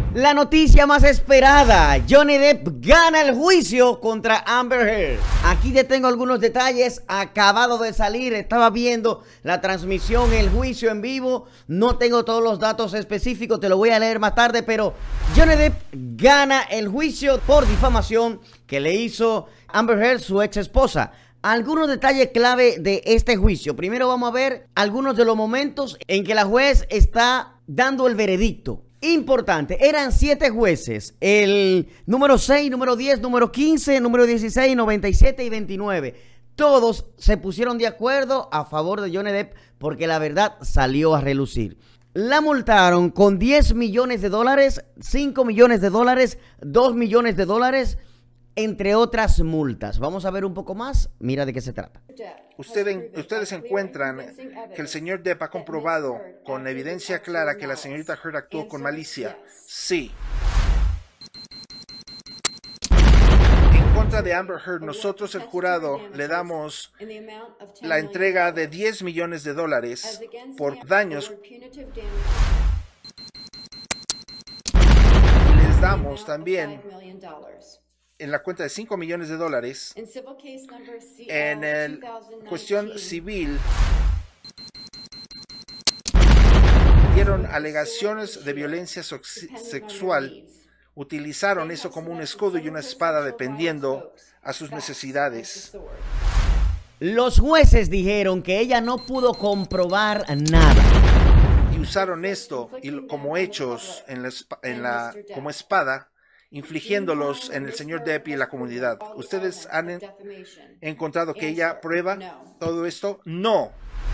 La noticia más esperada, Johnny Depp gana el juicio contra Amber Heard. Aquí te tengo algunos detalles, acabado de salir, estaba viendo la transmisión, el juicio en vivo, no tengo todos los datos específicos, te lo voy a leer más tarde, pero Johnny Depp gana el juicio por difamación que le hizo Amber Heard, su ex esposa. Algunos detalles clave de este juicio. Primero vamos a ver algunos de los momentos en que la juez está dando el veredicto. Importante, eran 7 jueces, el número 6, número 10, número 15, número 16, 97 y 29. Todos se pusieron de acuerdo a favor de Johnny Depp porque la verdad salió a relucir. La multaron con 10 millones de dólares, 5 millones de dólares, 2 millones de dólares, entre otras multas. Vamos a ver un poco más, mira de qué se trata. Ustedes encuentran que el señor Depp ha comprobado con evidencia clara que la señorita Heard actuó con malicia. Sí. En contra de Amber Heard, nosotros, el jurado, le damos la entrega de 10 millones de dólares por daños. Y les damos también en la cuenta de 5 millones de dólares en el cuestión civil. Dieron alegaciones de violencia sexual, utilizaron eso como un escudo y una espada dependiendo a sus necesidades. Los jueces dijeron que ella no pudo comprobar nada Y usaron esto como hechos como espada, infligiéndolos en el señor Depp y en la comunidad. ¿Ustedes han encontrado que ella prueba todo esto? No.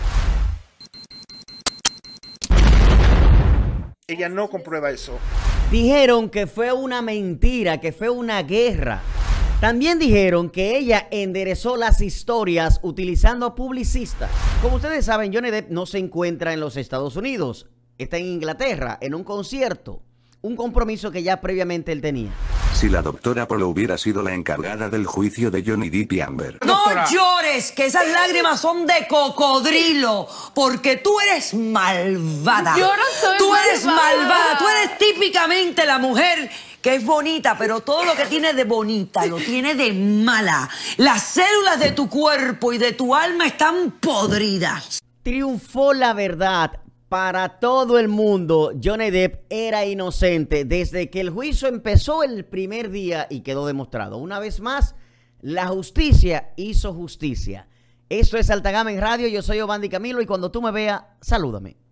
Ella no comprueba eso. Dijeron que fue una mentira, que fue una guerra. También dijeron que ella enderezó las historias utilizando publicistas. Como ustedes saben, Johnny Depp no se encuentra en los Estados Unidos. Está en Inglaterra, en un concierto. Un compromiso que ya previamente él tenía. Si la doctora Polo hubiera sido la encargada del juicio de Johnny Depp y Amber. No llores, que esas lágrimas son de cocodrilo, porque tú eres malvada. Yo no soy Tú eres malvada, tú malvada. eres típicamente la mujer que es bonita, pero todo lo que tiene de bonita lo tiene de mala. Las células de tu cuerpo y de tu alma están podridas. Triunfó la verdad. Para todo el mundo, Johnny Depp era inocente desde que el juicio empezó el primer día y quedó demostrado. Una vez más, la justicia hizo justicia. Esto es Alta Gama en Radio, yo soy Obandi Camilo y cuando tú me veas, salúdame.